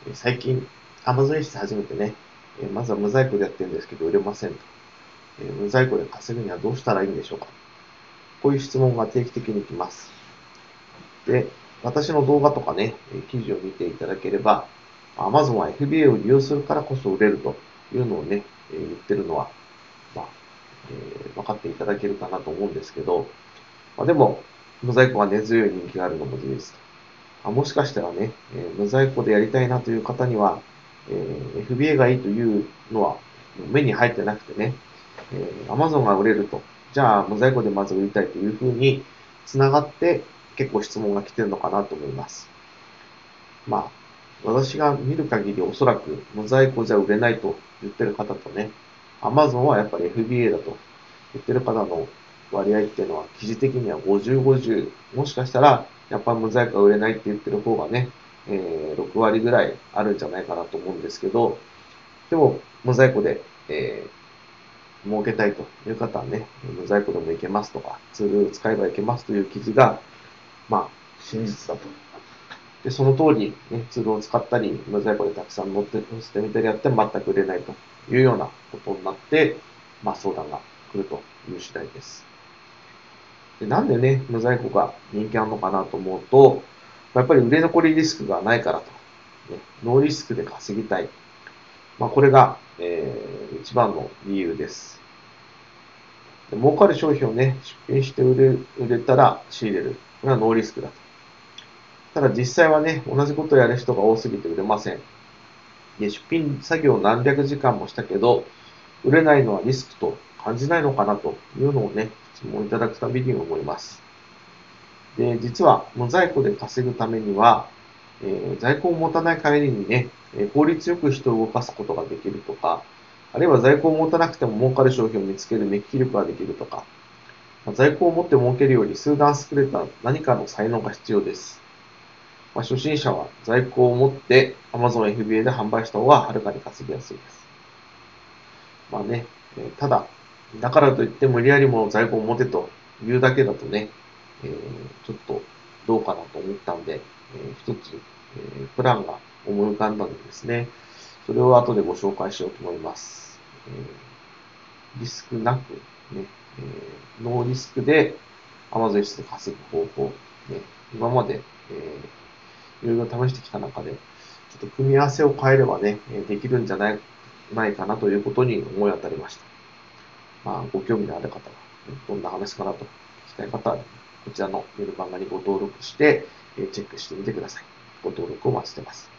最近 Amazon 室初めてね、まずは無在庫でやってるんですけど売れませんと。無在庫で稼ぐにはどうしたらいいんでしょうか。こういう質問が定期的に来ます。で、私の動画とかね、記事を見ていただければ、Amazon は FBA を利用するからこそ売れるというのをね、言ってるのは、まあ分かっていただけるかなと思うんですけど、でも、無在庫が根強い人気があるのも事実と。もしかしたらね、無在庫でやりたいなという方には、FBA がいいというのは目に入ってなくてね、Amazon が売れると、じゃあ無在庫でまず売りたいというふうに繋がって結構質問が来てるのかなと思います。私が見る限りおそらく無在庫じゃ売れないと言ってる方とね、Amazon はやっぱり FBA だと言ってる方の割合っていうのは記事的には50、50、もしかしたらやっぱ無在庫が売れないって言ってる方がね、6割ぐらいあるんじゃないかなと思うんですけど、でも無在庫で、儲けたいという方はね、無在庫でもいけますとか、ツールを使えばいけますという記事が、真実だと。で、その通り、ね、ツールを使ったり、無在庫でたくさん載せてみたりやっても全く売れないというようなことになって、相談が来るという次第です。で、なんでね、無在庫が人気あるのかなと思うと、やっぱり売れ残りリスクがないからと。ね、ノーリスクで稼ぎたい。これが、一番の理由です。で、儲かる商品をね、出品して売れたら仕入れる。これはノーリスクだと。ただ実際はね、同じことをやる人が多すぎて売れません。で、出品作業何百時間もしたけど、売れないのはリスクと感じないのかなというのをね、質問いただくたびに思います。で、実は無在庫で稼ぐためには、在庫を持たない帰りにね、効率よく人を動かすことができるとか、あるいは在庫を持たなくても儲かる商品を見つける目利き力ができるとか、在庫を持って儲けるより数段優れた何かの才能が必要です。初心者は在庫を持って Amazon FBA で販売した方がはるかに稼ぎやすいです。ただ、だからといって無理やりも在庫を持てというだけだとね、ちょっとどうかなと思ったんで、一つ、プランが思い浮かんだんでですね、それを後でご紹介しようと思います。リスクなく、ね、ノーリスクで Amazon 室で稼ぐ方法、ね、今まで、いろいろ試してきた中で、ちょっと組み合わせを変えればね、できるんじゃないかなということに思い当たりました。ご興味のある方は、どんな話かなと聞きたい方は、こちらのメルマガにご登録して、チェックしてみてください。ご登録をお待ちしてます。